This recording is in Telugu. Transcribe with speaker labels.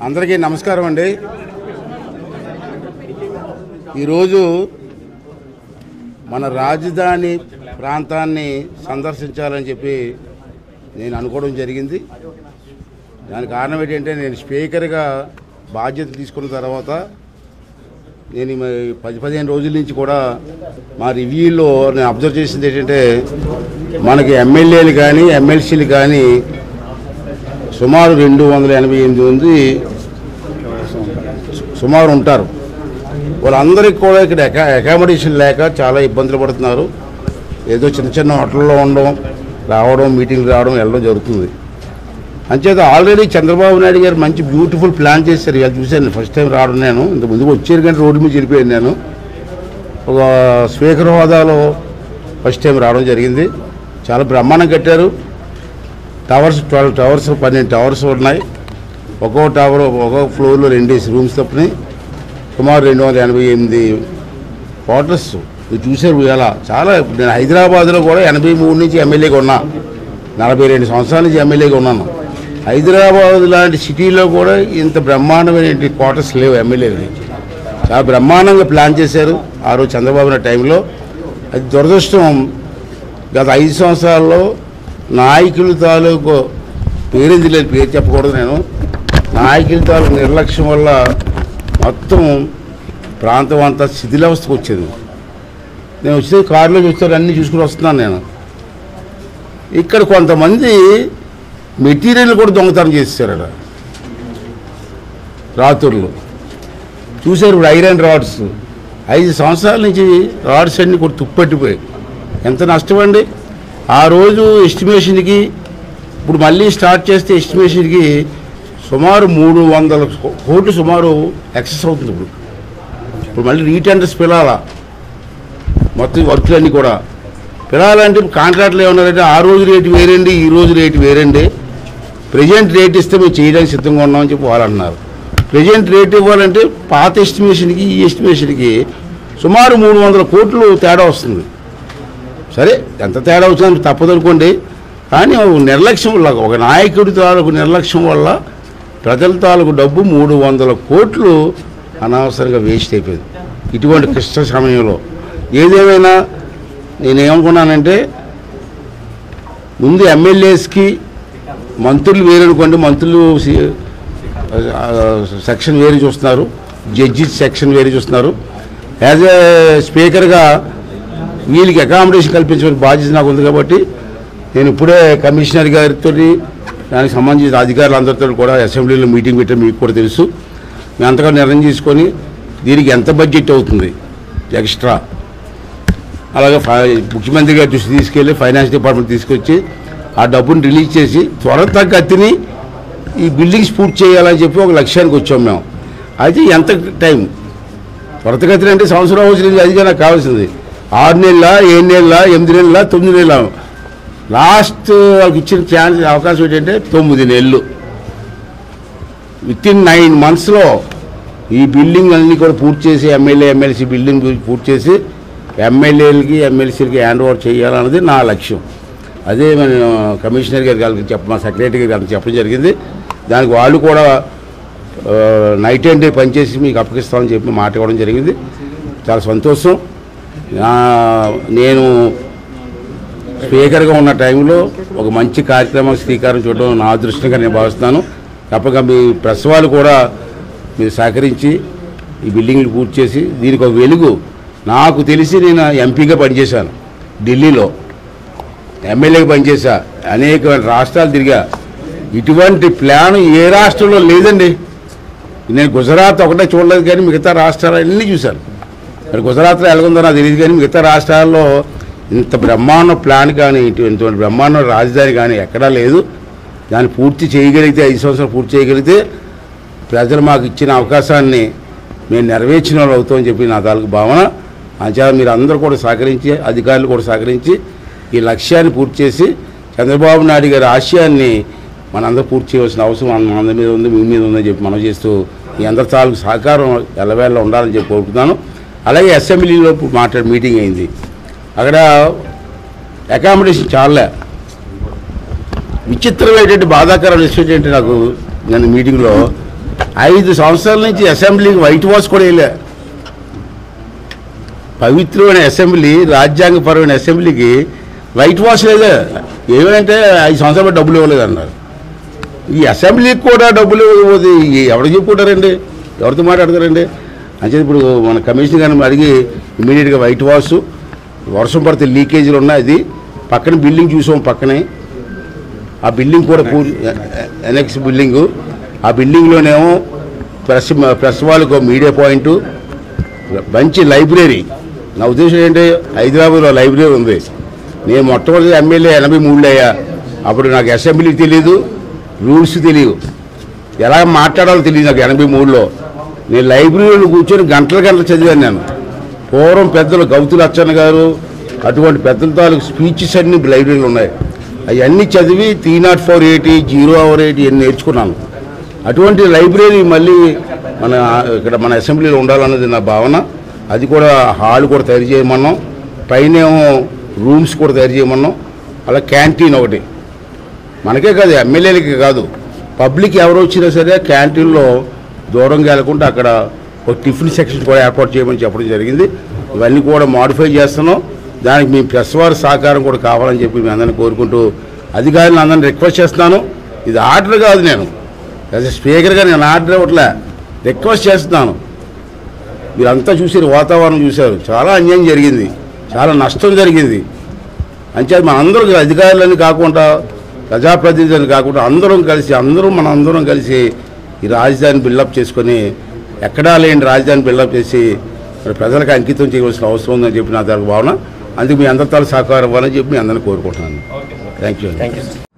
Speaker 1: అందరికీ నమస్కారం అండి. ఈరోజు మన రాజధాని ప్రాంతాన్ని సందర్శించాలని చెప్పి నేను అనుకోవడం జరిగింది. దానికి కారణం ఏంటంటే నేను స్పీకర్గా బాధ్యత తీసుకున్న తర్వాత నేను 10-15 రోజుల నుంచి కూడా మా రివ్యూలో నేను అబ్జర్వ్ చేసింది ఏంటంటే మనకి ఎమ్మెల్యేలు కానీ ఎమ్మెల్సీలు కానీ సుమారు 288 మంది సుమారు ఉంటారు. వాళ్ళందరికీ కూడా ఇక్కడ అకామిడేషన్ లేక చాలా ఇబ్బందులు పడుతున్నారు. ఏదో చిన్న చిన్న హోటల్లో ఉండడం, రావడం, మీటింగ్లు రావడం, వెళ్ళడం జరుగుతుంది. అంచేత ఆల్రెడీ చంద్రబాబు నాయుడు గారు మంచి బ్యూటిఫుల్ ప్లాన్ చేశారు. ఇలా చూశాను, ఫస్ట్ టైం రావడం. నేను ఇంత ముందుకు వచ్చారు కానీ రోడ్డు మీద వెళ్ళిపోయాను. నేను ఒక స్పీకర్ హోదాలో ఫస్ట్ టైం రావడం జరిగింది. చాలా బ్రహ్మాండం కట్టారు. టవర్స్ 12 టవర్స్ 12 టవర్స్ ఉన్నాయి. ఒక్కో టవర్ ఒక్కొక్క ఫ్లోర్లో 2 రూమ్స్ తప్పని సుమారు 288 క్వార్టర్స్ చూశారు. ఇలా చాలా. నేను హైదరాబాద్లో కూడా 83 నుంచి ఎమ్మెల్యేగా ఉన్నా, 42 సంవత్సరాల నుంచి ఎమ్మెల్యేగా ఉన్నాను. హైదరాబాద్ లాంటి సిటీలో కూడా ఇంత బ్రహ్మాండమైన క్వార్టర్స్ లేవు ఎమ్మెల్యేలకి. చాలా బ్రహ్మాండంగా ప్లాన్ చేశారు ఆ రోజు చంద్రబాబు నాయుడు టైంలో. అది దురదృష్టం, గత 5 సంవత్సరాల్లో నాయకుల తాలూకు పేరేంది లేదు, పేరు చెప్పకూడదు. నేను నాయకుల తాలూకు నిర్లక్ష్యం వల్ల మొత్తం ప్రాంతం అంతా శిథిలావస్థకు వచ్చేది. నేను వచ్చే కారులో చూస్తారు, అన్నీ చూసుకుని వస్తున్నాను. నేను ఇక్కడ కొంతమంది మెటీరియల్ కూడా దొంగతనం చేశారట రాత్రులు. చూశారు. ఇప్పుడు ఐరన్ రాడ్స్ 5 సంవత్సరాల నుంచి రాడ్స్ అన్నీ కూడా తుప్పెట్టిపోయాయి. ఎంత నష్టం అండి. ఆ రోజు ఎస్టిమేషన్కి ఇప్పుడు మళ్ళీ స్టార్ట్ చేస్తే ఎస్టిమేషన్కి సుమారు 300 కోట్లు సుమారు ఎక్సెస్ అవుతుంది. ఇప్పుడు మళ్ళీ రీటెండర్స్ పిలాలా, మొత్తం వర్క్లన్నీ కూడా పిలాలంటే కాంట్రాక్ట్లు ఏమన్నారంటే ఆ రోజు రేటు వేరండి, ఈ రోజు రేటు వేరండి, ప్రజెంట్ రేట్ ఇస్తే మేము చేయడానికి సిద్ధంగా ఉన్నామని చెప్పి వాళ్ళు అన్నారు. ప్రజెంట్ రేట్ ఇవ్వాలంటే పాత ఎస్టిమేషన్కి ఈ ఎస్టిమేషన్కి సుమారు 300 కోట్లు తేడా వస్తుంది. సరే, ఎంత తేడా వచ్చిందని తప్పదనుకోండి. కానీ నిర్లక్ష్యం వల్ల, ఒక నాయకుడి తాలూకు నిర్లక్ష్యం వల్ల ప్రజల తాలూకు డబ్బు 300 కోట్లు అనవసరంగా వేస్ట్ అయిపోయింది ఇటువంటి క్లిష్ట సమయంలో. ఏదేమైనా నేనేమనుకున్నానంటే ముందు ఎమ్మెల్యేస్కి మంత్రులు వేరనుకోండి, మంత్రులు సెక్షన్ వేరే చూస్తున్నారు, జడ్జెస్ సెక్షన్ వేరే చూస్తున్నారు. యాజ్ ఏ స్పీకర్గా వీళ్ళకి అకామిడేషన్ కల్పించే బాధ్యత నాకు ఉంది. కాబట్టి నేను ఇప్పుడే కమిషనర్ గారితో, దానికి సంబంధించిన అధికారులందరితో కూడా అసెంబ్లీలో మీటింగ్ పెట్టారు. మీకు కూడా తెలుసు. మేము అంతగా నిర్ణయం తీసుకొని దీనికి ఎంత బడ్జెట్ అవుతుంది ఎక్స్ట్రా, అలాగే ముఖ్యమంత్రి గారి దృష్టి తీసుకెళ్ళి ఫైనాన్స్ డిపార్ట్మెంట్ తీసుకొచ్చి ఆ డబ్బుని రిలీజ్ చేసి త్వరతగతిని ఈ బిల్డింగ్స్ పూర్తి చేయాలని చెప్పి ఒక లక్ష్యానికి వచ్చాం మేము. అయితే ఎంత టైం త్వరతగతిని అంటే సంవత్సరం అవసరం, అదిగా నాకు కావాల్సింది 6 నెలల, 7 నెలల, 8 నెలల, 9 నెలల. లాస్ట్ వాళ్ళకి ఇచ్చిన ఛాన్స్ అవకాశం ఏంటంటే 9 నెలలు. విత్ ఇన్ 9 monthsలో ఈ బిల్డింగ్ అన్నీ కూడా పూర్తి చేసి ఎమ్మెల్యే ఎమ్మెల్సీ బిల్డింగ్ పూర్తి చేసి ఎమ్మెల్యేలకి ఎమ్మెల్సీలకి హ్యాండ్ ఓవర్ చేయాలన్నది నా లక్ష్యం. అదే నేను కమిషనర్ గారికి మా సెక్రటరీ గారికి చెప్పడం జరిగింది. దానికి వాళ్ళు కూడా నైట్ అండ్ డే పనిచేసి మీకు అప్పగిస్తామని చెప్పి మాట ఇవ్వడం జరిగింది. చాలా సంతోషం. నేను స్పీకర్గా ఉన్న టైంలో ఒక మంచి కార్యక్రమం శ్రీకారం చూడడం నా అదృష్టంగా నేను భావిస్తున్నాను. తప్పక మీ ప్రెస్ వాళ్ళు కూడా మీరు సహకరించి ఈ బిల్డింగ్లు పూర్తి చేసి దీనికి ఒక వెలుగు. నాకు తెలిసి నేను ఎంపీగా పనిచేశాను, ఢిల్లీలో ఎమ్మెల్యేగా పనిచేశా, అనేక రాష్ట్రాలు తిరిగా. ఇటువంటి ప్లాన్ ఏ రాష్ట్రంలో లేదండి. నేను గుజరాత్ ఒకటే చూడలేదు కానీ మిగతా రాష్ట్రాలన్నీ చూశాను. మరి గుజరాత్లో ఎలాగుందో నాకు తెలియదు కానీ మిగతా రాష్ట్రాల్లో ఇంత బ్రహ్మాండ ప్లాన్ కానీ ఇటువంటి బ్రహ్మాండ రాజధాని కానీ ఎక్కడా లేదు. దాన్ని పూర్తి చేయగలిగితే 5 సంవత్సరాలు పూర్తి చేయగలిగితే ప్రజలు మాకు ఇచ్చిన అవకాశాన్ని మేము నెరవేర్చిన వాళ్ళు అవుతామని చెప్పి నా తాలూకు భావన. అంచేత మీరు అందరూ కూడా సహకరించి, అధికారులు కూడా సహకరించి ఈ లక్ష్యాన్ని పూర్తి చేసి చంద్రబాబు నాయుడు గారి ఆశయాన్ని మనందరూ పూర్తి చేయవలసిన అవసరం మనందరి మీద ఉంది, మీ మీద ఉందని చెప్పి మనం చేస్తూ మీ అందరి తాలూకు సహకారం ఎల్లవేళ ఉండాలని చెప్పి కోరుకుంటున్నాను. అలాగే అసెంబ్లీలో మీటింగ్ అయింది. అక్కడ అకామిడేషన్ చాలా విచిత్రమైనటువంటి బాధాకరమైన విషయం ఏంటంటే నాకు నేను మీటింగ్లో 5 సంవత్సరాల నుంచి అసెంబ్లీకి వైట్ వాష్ కూడా వేయలే. పవిత్రమైన అసెంబ్లీ, రాజ్యాంగపరమైన అసెంబ్లీకి వైట్ వాష్ లేదా? ఏమంటే 5 సంవత్సరాలు డబ్బులు ఇవ్వలేదు అన్నారు. ఈ అసెంబ్లీకి కూడా డబ్బులు ఇవ్వదు. ఎవరికి చెప్పుకుంటారండి? ఎవరితో మాట్లాడతారండి? అంటే ఇప్పుడు మన కమిషన్ గారిని అడిగి ఇమీడియట్గా వైట్ వాష్, వర్షం పడితే లీకేజీలు ఉన్నాయి. అది పక్కన బిల్డింగ్ చూసాం, పక్కనే ఆ బిల్డింగ్ కూడా ఎనెక్స్ బిల్డింగు. ఆ బిల్డింగ్లోనేమో ప్రెస్ వాళ్ళకు మీడియా పాయింటు, మంచి లైబ్రరీ. నా ఉద్దేశం ఏంటి, హైదరాబాద్లో లైబ్రరీ ఉంది. నేను మొట్టమొదటి ఎమ్మెల్యే 83లో అయ్యా. అప్పుడు నాకు అసెంబ్లీ తెలియదు, రూల్స్ తెలియదు, ఎలా మాట్లాడాలో తెలియదు నాకు. 83లో నేను లైబ్రరీలో కూర్చొని గంటల చదివాను నేను. పూర్వం పెద్దలు గౌతు లచ్చన్న గారు అటువంటి పెద్దల తాలూకు స్పీచెస్ అన్నీ లైబ్రరీలో ఉన్నాయి. అవన్నీ చదివి 30480, 0/80 ఇవన్నీ నేర్చుకున్నాను. అటువంటి లైబ్రరీ మళ్ళీ మన అసెంబ్లీలో ఉండాలన్నది నా భావన. అది కూడా హాల్ కూడా తయారు చేయమన్నాం, పైనేమో రూమ్స్ కూడా తయారు చేయమన్నాం. అలా క్యాంటీన్ ఒకటి మనకే కాదు, ఎమ్మెల్యేలకి కాదు, పబ్లిక్ ఎవరు వచ్చినా సరే క్యాంటీన్లో దూరంగా వెళ్ళకుండా అక్కడ ఒక టిఫిన్ సెక్షన్ కూడా ఏర్పాటు చేయమని చెప్పడం జరిగింది. ఇవన్నీ కూడా మాడిఫై చేస్తున్నాం. దానికి మీ ప్రెస్ వారి సహకారం కూడా కావాలని చెప్పి మీ అందరినీ కోరుకుంటూ అధికారులను అందరినీ రిక్వెస్ట్ చేస్తున్నాను. ఇది ఆర్డర్ కాదు, నేను యాజ్ ఎ స్పీకర్గా నేను ఆర్డర్ ఇవ్వట్లే, రిక్వెస్ట్ చేస్తున్నాను. మీరంతా చూసారు, వాతావరణం చూశారు, చాలా అన్యాయం జరిగింది, చాలా నష్టం జరిగింది. అంచేది మనందరూ అధికారులని కాకుండా, ప్రజాప్రతినిధులని కాకుండా మనందరం కలిసి ఈ రాజధాని బిల్డప్ చేసుకొని, ఎక్కడా లేని రాజధాని బిల్డప్ చేసి మరి ప్రజలకు అంకితం చేయవలసిన అవసరం ఉందని చెప్పి నా భావన. అందుకు మీ అందరితో సహకారం ఇవ్వాలని చెప్పి మీ అందరినీ కోరుకుంటున్నాను. Thank you.